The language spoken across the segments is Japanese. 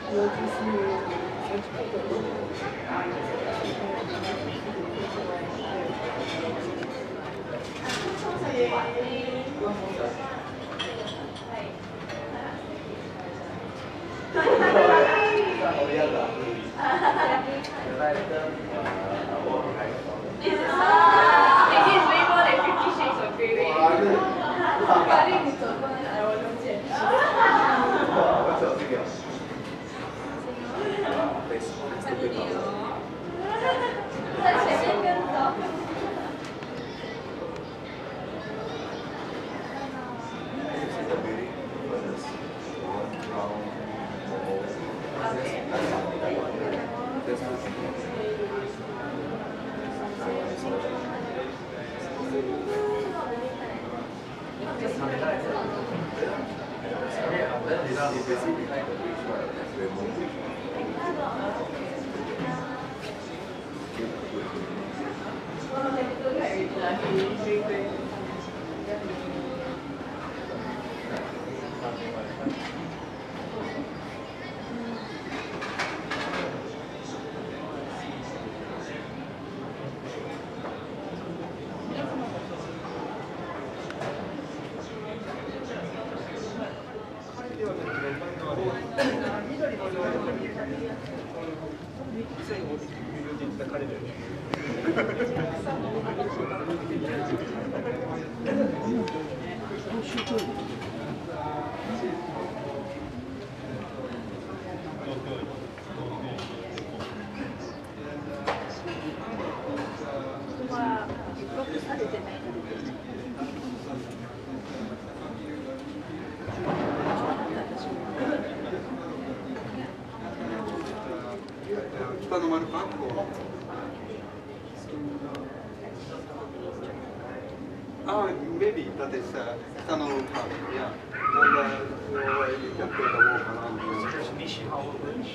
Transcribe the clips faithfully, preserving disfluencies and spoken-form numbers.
Ah, maybe that is uh, Kantō Park, yeah. And uh, you can take a walk around here. There's Nishi-Hao Bridge.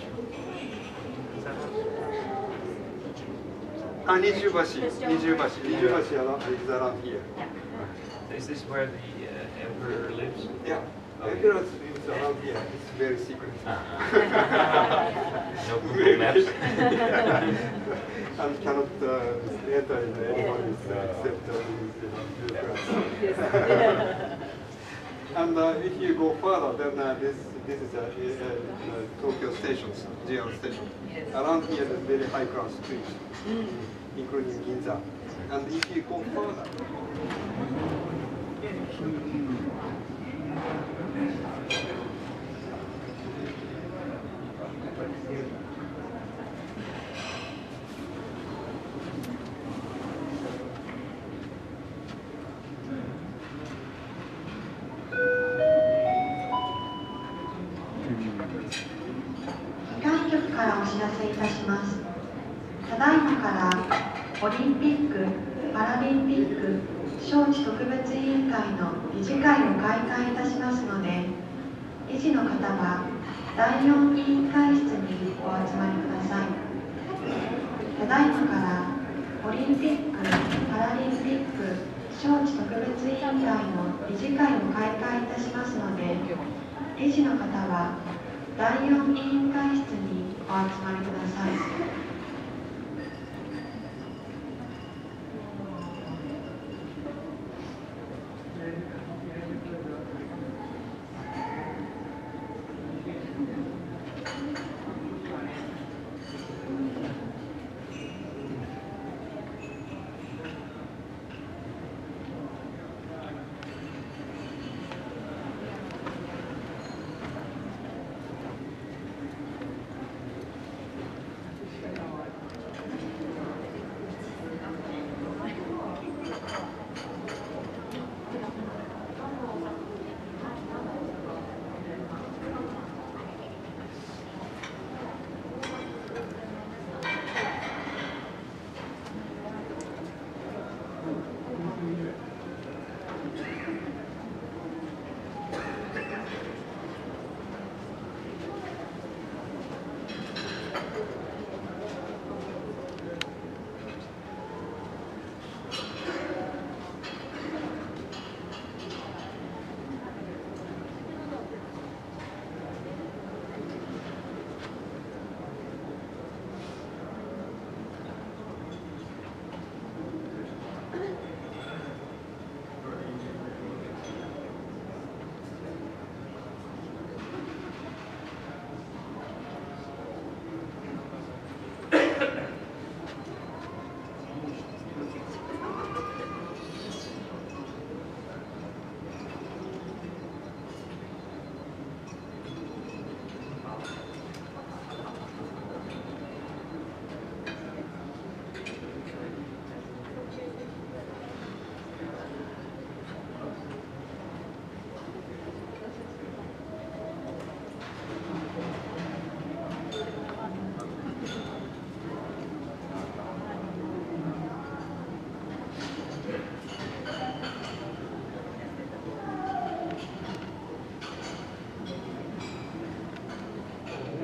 Is that Ah, Nijubashi, Nijubashi, Nijubashi is around here. Is this where the uh, emperor lives? Yeah, oh, emperor lives around here. It's very secret. No Google Maps. And cannot uh, enter in anybody's uh, except uh, these, you know, and uh, if you go further, then uh, this this is a, a, a Tokyo stations, J R station. Yes. Around here, there's very high class streets, mm. including Ginza. And if you go further, ただいまからオリンピック・パラリンピック招致特別委員会の理事会を開会いたしますので、理事の方はだいよん委員会室にお集まりください。ただいまからオリンピック・パラリンピック招致特別委員会の理事会を開会いたしますので、理事の方はだいよん委員会室にお集まりください。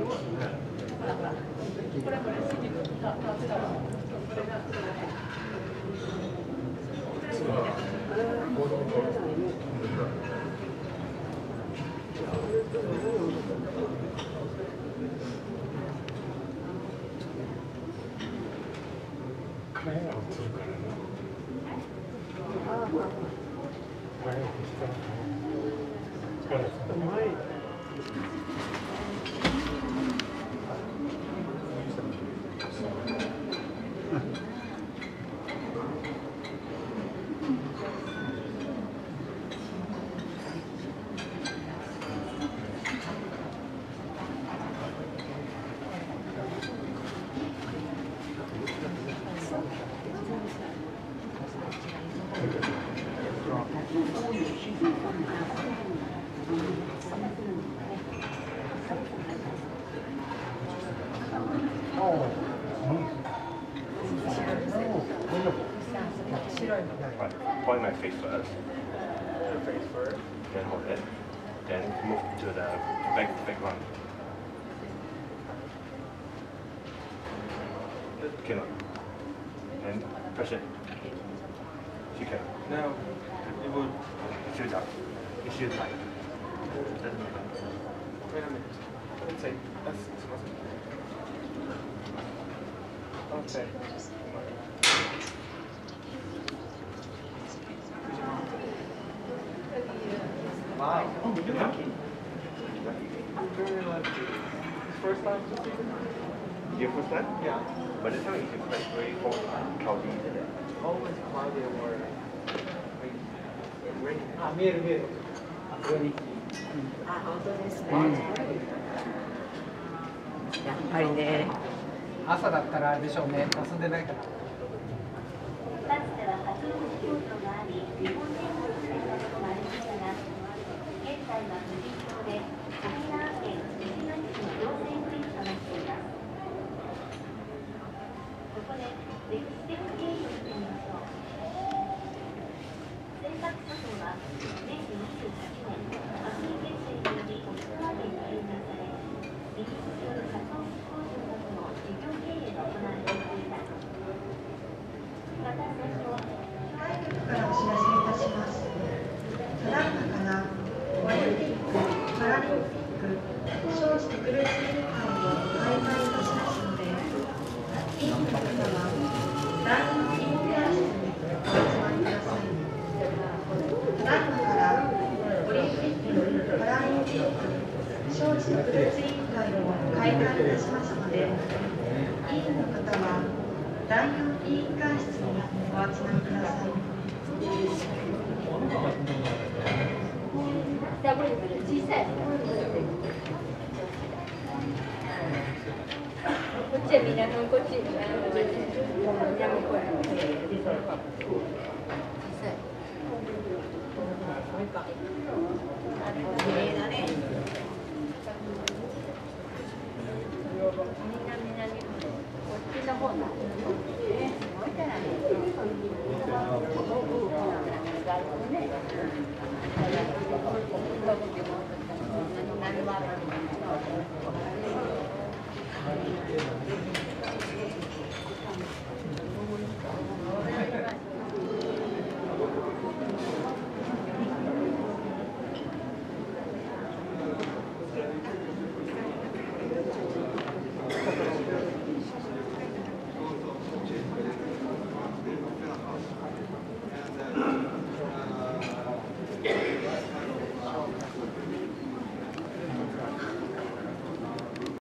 Point my face first. Face first. Then hold it. Then move to the back background. Cannot. And press it. She can. No, it would. It's too tight. It's too tight. Wait a minute. Let's say that's okay. Wow. Oh, you're lucky. Very lucky. First time to see it? Your first time? Yeah. But this time it's like very cold, cloudy, isn't it? Always cloudy or rain. あ、見える見える。上に。 あ、本当ですね。やっぱりね。 朝だったらあれでしょうね。霞んでないから。 かつては活動京都があり、日本人の住んでいたこともありましたが、現在は無人島で沖縄県石垣市の行政区域となっています。ここで歴史的経緯を見てみましょう。尖閣諸島は明治にじゅうはちねん、アフリカ結成により沖縄県に編入され、イギリスによるカツオ復興条約の事業経営が行われていました。また戦後、 外局からお知らせいたします。ただいまからオリンピック・パラリンピック招致特別委員会を開会いたしますので、委員の方は第二委員会室にお集まりください。ただいまからオリンピック・パラリンピック招致特別委員会を開会いたしますので、委員の方は第四委員会室にお集まりください。 ダブルブル小さい。こっちはみんなこっち。南これ。 綺麗だね。 みんな南こっちの方だ。